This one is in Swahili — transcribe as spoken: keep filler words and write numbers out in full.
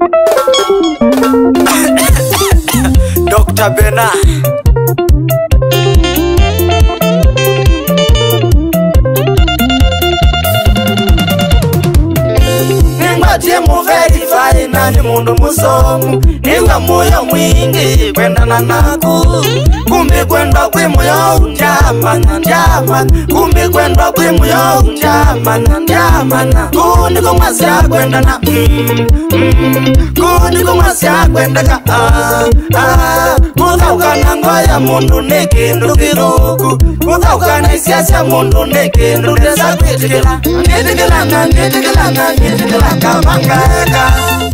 Doctor Bena Timu verify na ni mundu musomu niwa moyo mwingi kwendana naku kumbi kwenda kwi moyo unjamana njamana kumbi kwenda kwi moyo unjamana njamana kundi kumwasya kwendana mm, mm, kundi kumwasya kwendaka ah, ah, kuthaukana ngoya mundu ni kindu kithuku kuthaukana isiasya mundu ni kindu ndesa kwitikila ngitikilanga ngitikilanga ngitikilanga Mangaka